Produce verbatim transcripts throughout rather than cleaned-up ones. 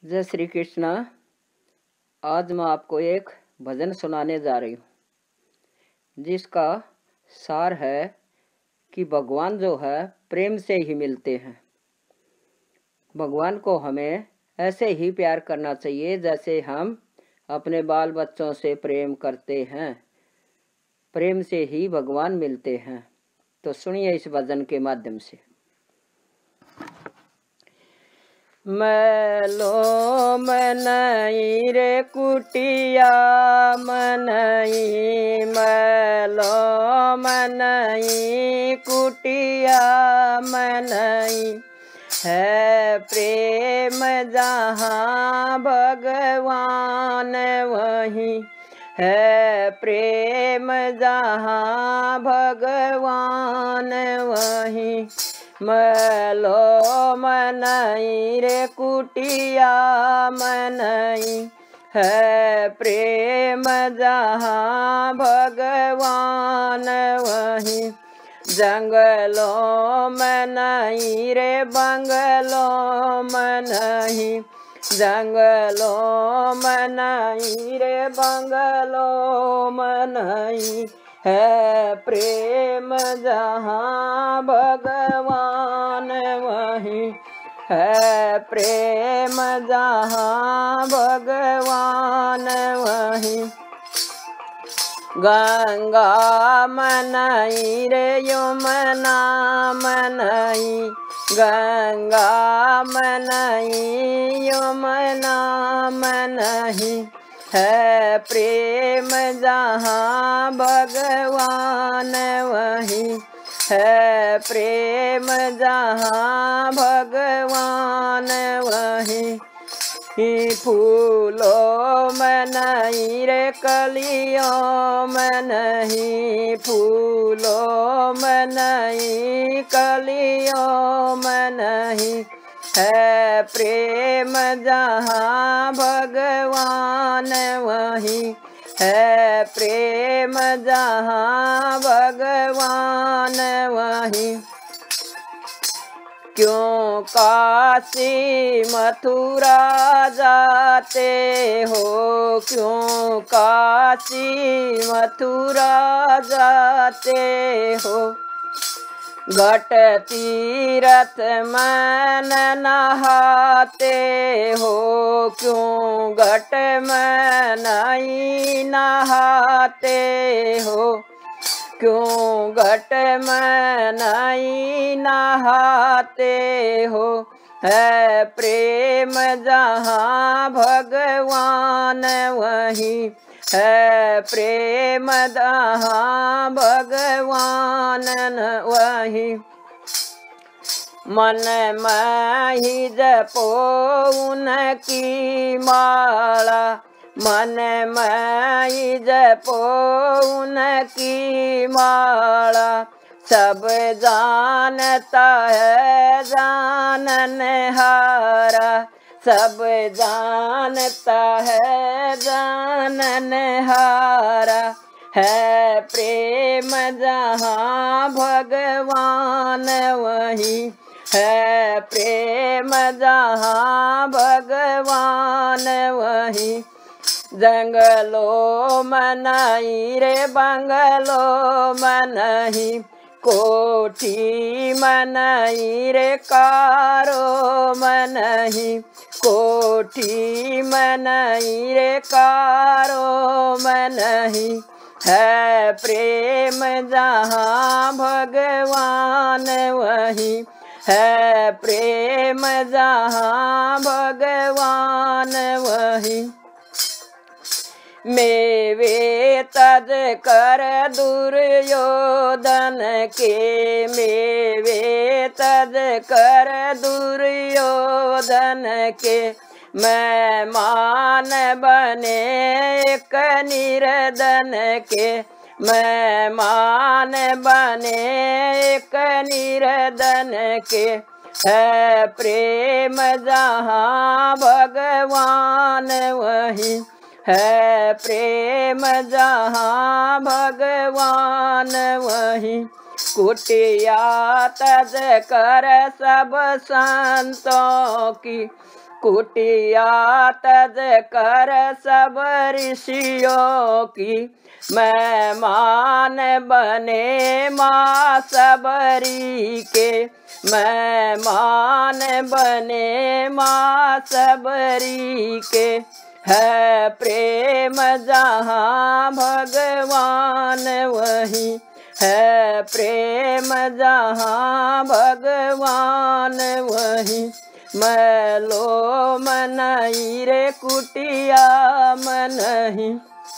जय श्री कृष्णा। आज मैं आपको एक भजन सुनाने जा रही हूँ जिसका सार है कि भगवान जो है प्रेम से ही मिलते हैं। भगवान को हमें ऐसे ही प्यार करना चाहिए जैसे हम अपने बाल बच्चों से प्रेम करते हैं। प्रेम से ही भगवान मिलते हैं। तो सुनिए इस भजन के माध्यम से। मैलो मनई रे कुटिया मनई, मैलो मनई कुटिया मनई, है प्रेम जहाँ भगवान वहीं, है प्रेम जहाँ भगवान वहीं। मैलो मनई रे कुटिया मनई, है प्रेम जहाँ भगवान वहीं। जंगलों मनई रे बंगलों मनई, जंगलों मनई रे बंगलों मनई, है प्रेम जहाँ भगवान वहीं, है प्रेम जहाँ भगवान वहीं। गंगा मनई रे यमुना मनई, गंगा मनई यमुना मनई, है प्रेम जहाँ भगवान वहीं, है प्रेम जहाँ भगवान वहीं। फूलों मनई रे कलियों मनई, फूलों मनई कलियों मनई, है प्रेम जहाँ भगवान वहीं, है प्रेम जहाँ भगवान वहीं। क्यों काशी मथुरा जाते हो, क्यों काशी मथुरा जाते हो, घट तीरथ मन नहाते हो, क्यों घट में नहीं नहाते हो, क्यों घट में नहीं नहाते हो, है प्रेम जहाँ भगवान वहीं, है प्रेम जहाँ भगवान वहीं। मन में ही जपो उनकी माला, मन में ही जपो उनकी माला, सब जानता है जानने हारा, सब जानता है जानने हारा, है प्रेम जहाँ भगवान वहीं, है प्रेम जहाँ भगवान वहीं। जंगलों मनई रे बंगलों मनई, कोठी मनई रे कारो मनई, कोठी मनई रे कारो मनई, है प्रेम जहाँ भगवान वहीं, है प्रेम जहाँ भगवान वहीं। मेवे तज कर दुर्योधन के, मेवे तज कर दुर्योधन के, मेहमान बने एक निर्धन के, मेहमान बने एक निर्धन के, है प्रेम जहाँ भगवान वहीं, है प्रेम जहाँ भगवान वहीं। कुटिया तज कर सब संतों की, कुटिया तज कर सब ऋषियों की, मेहमान बने माँ सबरी के, मेहमान बने माँ सबरी के। है प्रेम जहाँ भगवान वहीं, है प्रेम जहाँ भगवान वहीं। मैलो मनई रे कुटिया मनही,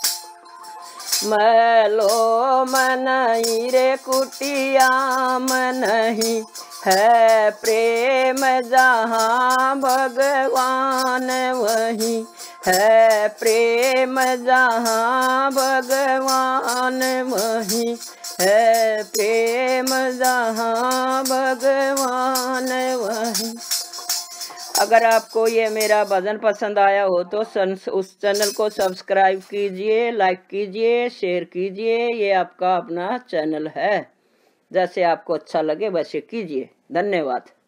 मैलो मनई रे कुटिया मनही। है प्रेम जहाँ भगवान वहीं, है प्रेम जहाँ भगवान वहीं, है प्रेम जहाँ भगवान वहीं। अगर आपको ये मेरा भजन पसंद आया हो तो उस चैनल को सब्सक्राइब कीजिए, लाइक कीजिए, शेयर कीजिए। ये आपका अपना चैनल है, जैसे आपको अच्छा लगे वैसे कीजिए। धन्यवाद।